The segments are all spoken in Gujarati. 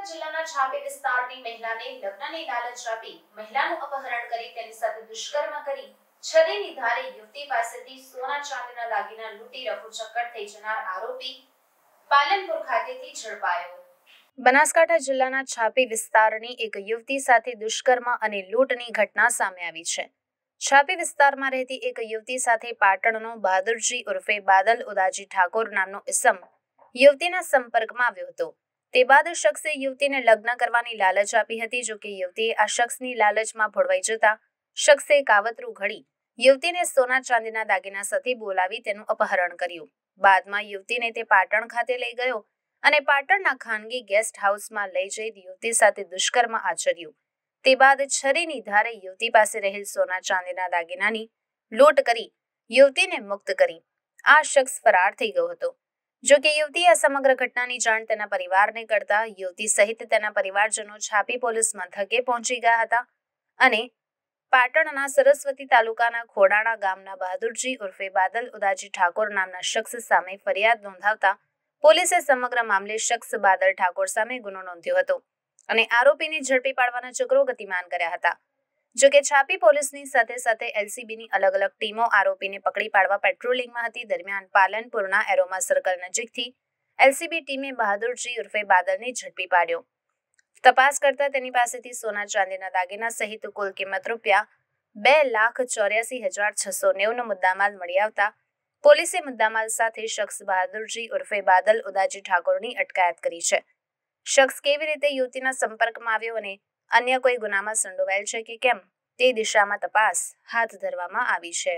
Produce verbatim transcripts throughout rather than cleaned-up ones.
બનાસકાંઠા જિલ્લાના છાપી વિસ્તારની મહિલાને લગ્નની લાલચ આપી મહિલાનું અપહરણ કરી તેની સાથે દુષ્કર્મ કરી છરીની ધારે યુવતી પાસેથી સોના ચાંદીના દાગીના લૂંટી રફુચક્કર થઈ જનાર આરોપી પાલનપુર ખાતેથી ઝડપાયો। બનાસકાંઠા જિલ્લાના છાપી વિસ્તારની એક યુવતી સાથે દુષ્કર્મ અને લૂંટની ઘટના સામે આવી છે। છાપી વિસ્તારમાં રહેતી એક યુવતી સાથે પાટણનો બહાદુરજી ઉર્ફે બાદલ ઉદાજી ઠાકોર નામનો ઇસમ યુવતીના સંપર્કમાં આવ્યો હતો। તે બાદ શખ્સે યુવતીને લગ્ન કરવાની લાલચ આપી હતી। જો કે યુવતીએ આ શખ્સની લાલચમાં ભોળવાઈ જતા શખ્સે કાવતરું ઘડી યુવતીને સોના ચાંદીના દાગીના સાથે બોલાવી તેનું અપહરણ કર્યું। બાદમાં યુવતીને તે પાટણ ખાતે લઈ ગયો અને પાટણના ખાનગી ગેસ્ટ હાઉસમાં લઈ જઈ યુવતી સાથે દુષ્કર્મ આચર્યું। તે બાદ છરીની ધારે યુવતી પાસે રહેલ સોના ચાંદીના દાગીનાની લૂંટ કરી યુવતીને મુક્ત કરી આ શખ્સ ફરાર થઈ ગયો હતો। જો કે યુવતીએ આ સમગ્ર ઘટનાની જાણ તેના પરિવારને કરતા યુવતી સહિત તેના પરિવારજનો છાપી પોલીસ મથકે પહોંચી ગયા હતા અને પાટણના સરસ્વતી તાલુકાના ખોડાણા ગામના બહાદુરજી ઉર્ફે બાદલ ઉદાજી ઠાકોર નામના શખ્સ સામે ફરિયાદ નોંધાવતા પોલીસે સમગ્ર મામલે શખ્સ બાદલ ઠાકોર સામે ગુનો નોંધ્યો હતો અને આરોપીને ઝડપી પાડવાના ચક્રો ગતિમાન કર્યા હતા। જો કે છાપી પોલીસની સાથે સાથે એલસીબીની અલગ અલગ ટીમો આરોપીને પકડી પાડવા પેટ્રોલિંગમાં હતી। દરમિયાન પાલનપુરના એરોમા સર્કલ નજીકથી એલસીબી ટીમે બહાદુરજી ઉર્ફે બાદલને ઝડપી પાડ્યો। તપાસ કરતા તેની પાસેથી સોના ચાંદીના દાગીના સહિત કુલ કિંમત રૂપિયા બે લાખ ચોર્યાસી હજાર છસો નેવું નો મુદ્દામાલ મળી આવતા પોલીસે મુદ્દામાલ સાથે શખ્સ બહાદુરજી ઉર્ફે બાદલ ઉદાજી ઠાકોરની અટકાયત કરી છે। શખ્સ કેવી રીતે યુવતીના સંપર્કમાં આવ્યો અને અન્ય કોઈ ગુનામાં સંડોવાયેલ છે કે કેમ તે દિશામાં તપાસ હાથ ધરવામાં આવી છે।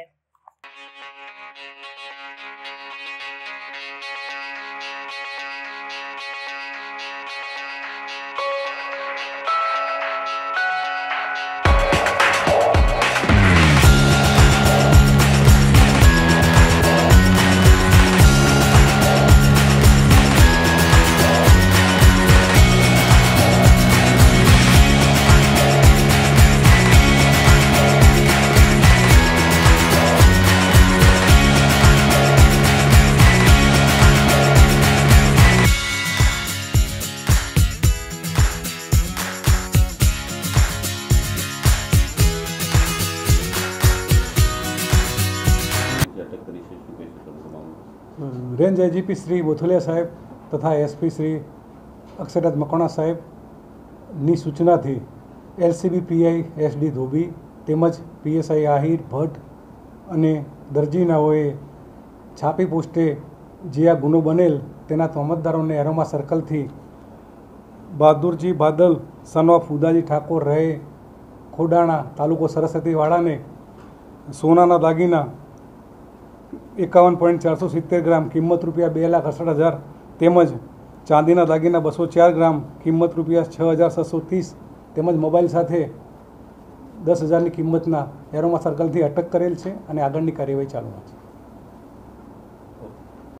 રેન્જ આઈજીપી શ્રી બોથલિયા સાહેબ તથા એસપી શ્રી અક્ષરરાજ મકવાણા સાહેબની સૂચનાથી એલસીબી પીઆઈ એસડી ધોબી તેમજ પીએસઆઈ આહિર ભટ્ટ અને દરજીનાઓએ છાપી પોસ્ટે જે આ ગુનો બનેલ તેના તોમતદારોને એરોમા સર્કલથી બહાદુરજી બાદલ સન ઓફ ઉદાજી ઠાકોર રહે ખોડાણા તાલુકો સરસ્વતીવાળાને સોનાના દાગીના એકાવન પોઈન્ટ ચારસો સિત્તેર ગ્રામ કિંમત રૂપિયા બે લાખ અડસઠ હજાર તેમજ ચાંદીના દાગીના બસો ચાર ગ્રામ કિંમત રૂપિયા છ હજાર છસો ત્રીસ તેમજ મોબાઈલ સાથે દસ હજારની કિંમતના એરોમા સર્કલથી અટક કરેલ છે અને આગળની કાર્યવાહી ચાલુ છે।